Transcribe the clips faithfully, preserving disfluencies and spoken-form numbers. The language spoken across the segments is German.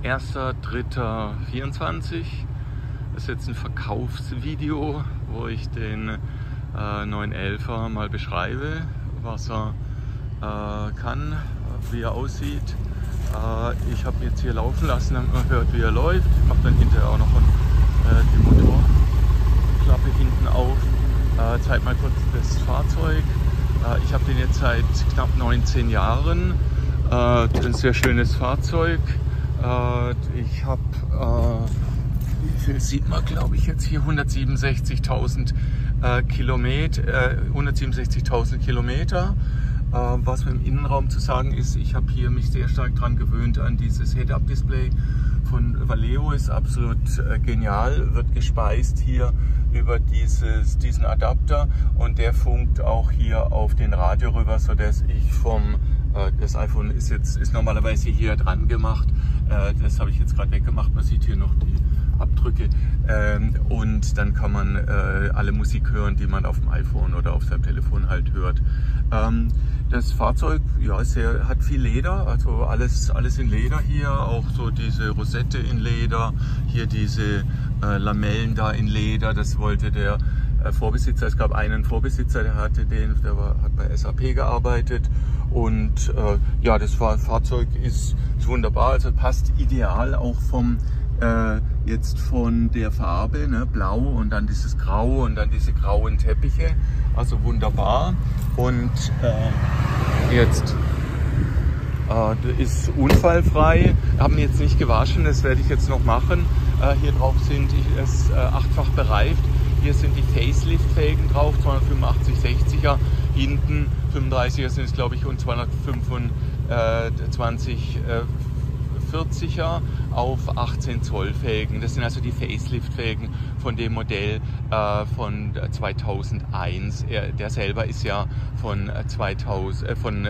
erster dritter vierundzwanzig. Das ist jetzt ein Verkaufsvideo, wo ich den äh, neun elfer mal beschreibe, was er äh, kann, wie er aussieht. Äh, ich habe ihn jetzt hier laufen lassen, damit man hört, wie er läuft. Ich mache dann hinterher auch noch äh, die Motorklappe hinten auf. Äh, zeig mal kurz das Fahrzeug. Äh, ich habe den jetzt seit knapp neunzehn Jahren. Äh, ein sehr schönes Fahrzeug. Äh, ich habe, äh, wie viel sieht man, glaube ich, jetzt hier hundertsiebenundsechzigtausend äh, Kilometer. Äh, hundertsiebenundsechzigtausend Kilometer. Äh, was mir im Innenraum zu sagen ist, ich habe hier mich sehr stark daran gewöhnt an dieses Head-Up-Display von Valeo. Ist absolut äh, genial, wird gespeist hier über dieses, diesen Adapter und der funkt auch hier auf den Radio rüber, sodass ich vom, äh, das iPhone ist jetzt ist normalerweise hier dran gemacht, äh, das habe ich jetzt gerade weggemacht, man sieht hier noch die Abdrücke, ähm, und dann kann man äh, alle Musik hören, die man auf dem iPhone oder auf seinem Telefon halt hört. Ähm, das Fahrzeug, ja, sehr, hat viel Leder, also alles, alles in Leder hier, auch so diese Rosette in Leder, hier diese äh, Lamellen da in Leder, das wollte der äh, Vorbesitzer, es gab einen Vorbesitzer, der hatte den, der war, hat bei S A P gearbeitet und äh, ja, das Fahrzeug ist, ist wunderbar, also passt ideal auch vom Äh, jetzt von der Farbe, ne, blau und dann dieses Grau und dann diese grauen Teppiche, also wunderbar. Und äh, jetzt äh, ist unfallfrei, haben jetzt nicht gewaschen, das werde ich jetzt noch machen. Äh, hier drauf sind es äh, achtfach bereift, hier sind die Facelift-Felgen drauf, zweihundertfünfundachtzig sechziger, hinten fünfunddreißiger sind es, glaube ich, und zweihundertfünfundzwanzig äh, vierziger auf achtzehn Zoll Felgen. Das sind also die Facelift-Felgen von dem Modell äh, von zweitausendeins. Er, der selber ist ja von, zweitausend, äh, von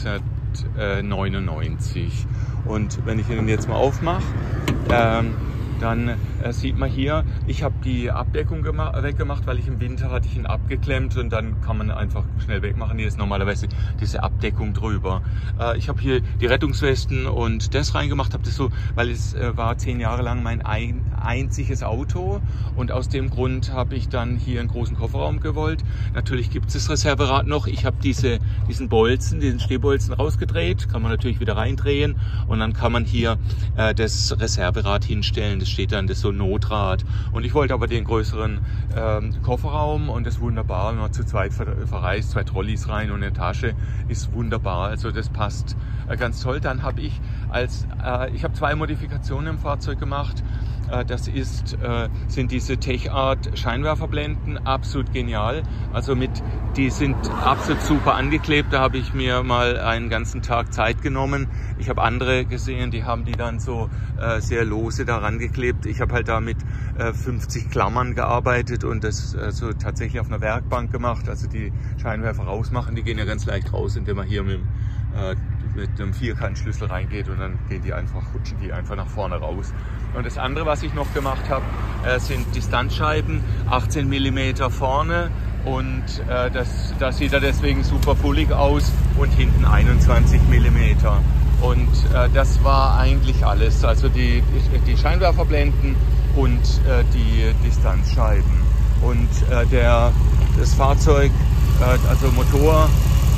neunzehnhundertneunundneunzig. Und wenn ich ihn jetzt mal aufmache, ähm, dann äh, sieht man hier, ich habe die Abdeckung weggemacht, weil ich im Winter hatte ich ihn abgeklemmt und dann kann man einfach schnell wegmachen. Hier ist normalerweise diese Abdeckung drüber. Äh, ich habe hier die Rettungswesten und das reingemacht, habe das so, weil es äh, war zehn Jahre lang mein ein, einziges Auto und aus dem Grund habe ich dann hier einen großen Kofferraum gewollt. Natürlich gibt es das Reserverad noch. Ich habe diese, diesen Bolzen, diesen Stehbolzen rausgedreht, kann man natürlich wieder reindrehen und dann kann man hier äh, das Reserverad hinstellen. Das steht dann, das ist so ein Notrad. Und ich wollte aber den größeren ähm, Kofferraum und das wunderbar, wenn man zu zweit ver verreist, zwei Trolleys rein und eine Tasche, ist wunderbar. Also das passt äh, ganz toll. Dann habe ich als, äh, ich habe zwei Modifikationen im Fahrzeug gemacht. Äh, das ist, äh, sind diese Tech-Art Scheinwerferblenden, absolut genial. Also mit, die sind absolut super angeklebt. Da habe ich mir mal einen ganzen Tag Zeit genommen. Ich habe andere gesehen, die haben die dann so äh, sehr lose daran geklebt. Ich habe halt da mit äh, fünfzig Klammern gearbeitet und das äh, so tatsächlich auf einer Werkbank gemacht. Also die Scheinwerfer rausmachen, die gehen ja ganz leicht raus, indem man hier mit, äh, mit einem Vierkantschlüssel reingeht und dann gehen die einfach, rutschen die einfach nach vorne raus. Und das andere, was ich noch gemacht habe, äh, sind Distanzscheiben, achtzehn Millimeter vorne. Und äh, das, das sieht ja deswegen super fullig aus und hinten einundzwanzig Millimeter. Und äh, das war eigentlich alles, also die, die Scheinwerferblenden und äh, die Distanzscheiben. Und äh, der, das Fahrzeug, äh, also Motor,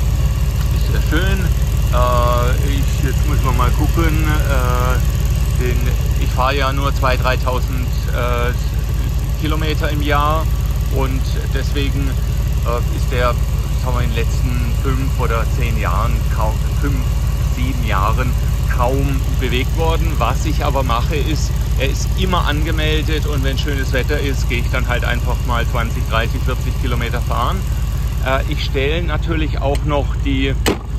ist sehr schön. Äh, ich, jetzt muss man mal gucken, äh, den, ich fahre ja nur zweitausend, dreitausend äh, Kilometer im Jahr. Und deswegen äh, ist der, sagen wir, in den letzten fünf oder zehn Jahren, kaum, fünf, sieben Jahren kaum bewegt worden. Was ich aber mache, ist, er ist immer angemeldet und wenn schönes Wetter ist, gehe ich dann halt einfach mal zwanzig, dreißig, vierzig Kilometer fahren. Äh, ich stelle natürlich auch noch die,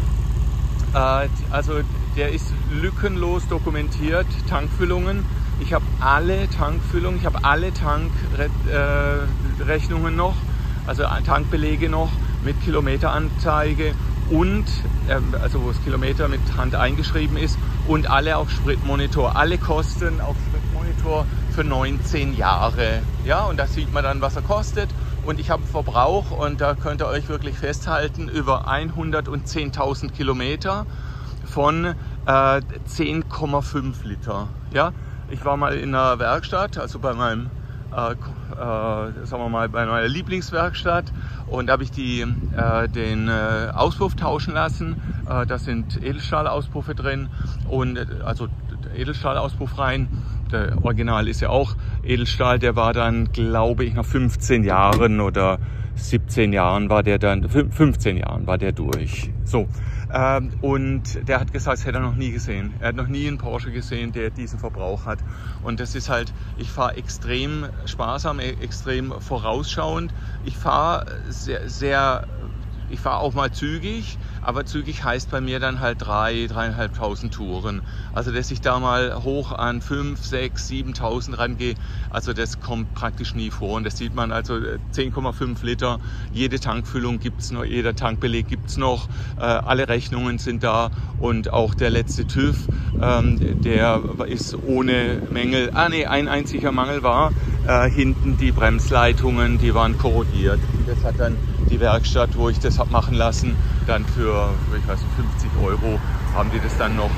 äh, also der ist lückenlos dokumentiert, Tankfüllungen. Ich habe alle Tankfüllungen, ich habe alle Tankrechnungen noch, also Tankbelege noch mit Kilometeranzeige und, äh, also wo das Kilometer mit Hand eingeschrieben ist und alle auf Spritmonitor, alle Kosten auf Spritmonitor für neunzehn Jahre. Ja, und da sieht man dann, was er kostet. Und ich habe Verbrauch und da könnt ihr euch wirklich festhalten, über hundertzehntausend Kilometer von äh, zehn Komma fünf Liter. Ja? Ich war mal in einer Werkstatt, also bei meinem, äh, äh, sagen wir mal, bei meiner Lieblingswerkstatt, und da habe ich die, äh, den äh, Auspuff tauschen lassen. Äh, da sind Edelstahlauspuffe drin, und also Edelstahlauspuff rein. Der Original ist ja auch Edelstahl, der war dann, glaube ich, nach fünfzehn Jahren oder siebzehn Jahren war der dann, fünfzehn Jahren war der durch. So. Ähm, und der hat gesagt, das hätte er noch nie gesehen. Er hat noch nie einen Porsche gesehen, der diesen Verbrauch hat. Und das ist halt, ich fahre extrem sparsam, extrem vorausschauend. Ich fahre sehr, sehr, ich fahre auch mal zügig, aber zügig heißt bei mir dann halt drei, dreieinhalbtausend Touren. Also, dass ich da mal hoch an fünf, sechs, siebentausend rangehe, also das kommt praktisch nie vor. Und das sieht man, also zehn Komma fünf Liter, jede Tankfüllung gibt's noch, jeder Tankbeleg gibt's noch, äh, alle Rechnungen sind da, und auch der letzte TÜV, ähm, der ist ohne Mängel. Ah nee, ein einziger Mangel war, äh, hinten die Bremsleitungen, die waren korrodiert. Das hat dann die Werkstatt, wo ich das habe machen lassen, dann für, ich weiß nicht, fünfzig Euro haben die das dann noch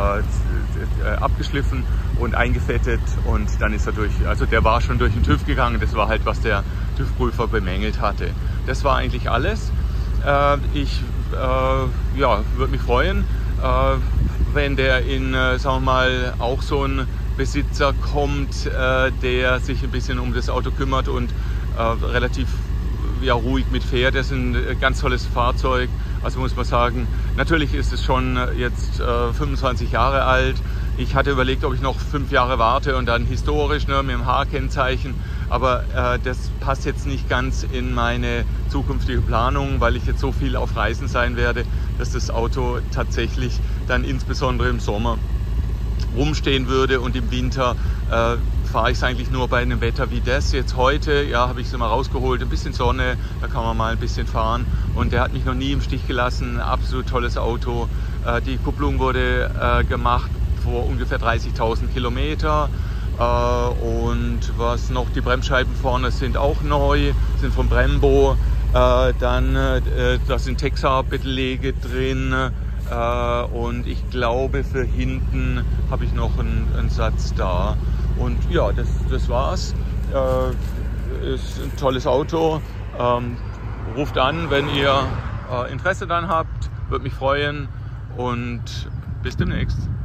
äh, abgeschliffen und eingefettet, und dann ist er durch, also der war schon durch den TÜV gegangen, das war halt, was der TÜV-Prüfer bemängelt hatte. Das war eigentlich alles. Äh, ich äh, ja, würde mich freuen, äh, wenn der in, äh, sagen wir mal, auch so ein Besitzer kommt, äh, der sich ein bisschen um das Auto kümmert und äh, relativ ja, ruhig mitfährt. Das ist ein ganz tolles Fahrzeug. Also muss man sagen, natürlich ist es schon jetzt äh, fünfundzwanzig Jahre alt. Ich hatte überlegt, ob ich noch fünf Jahre warte und dann historisch, ne, mit dem H-Kennzeichen. Aber äh, das passt jetzt nicht ganz in meine zukünftige Planung, weil ich jetzt so viel auf Reisen sein werde, dass das Auto tatsächlich dann insbesondere im Sommer rumstehen würde, und im Winter äh, fahre ich es eigentlich nur bei einem Wetter wie das. Jetzt heute, ja, habe ich es immer rausgeholt, ein bisschen Sonne, da kann man mal ein bisschen fahren, und der hat mich noch nie im Stich gelassen. Absolut tolles Auto. Äh, die Kupplung wurde äh, gemacht vor ungefähr dreißigtausend Kilometer, äh, und was noch, die Bremsscheiben vorne sind auch neu, sind von Brembo. Äh, dann äh, da sind Texar-Beläge drin. Und ich glaube, für hinten habe ich noch einen, einen Satz da. Und ja, das, das war's. Äh, ist ein tolles Auto. Ähm, ruft an, wenn ihr äh, Interesse daran habt. Würde mich freuen. Und bis demnächst.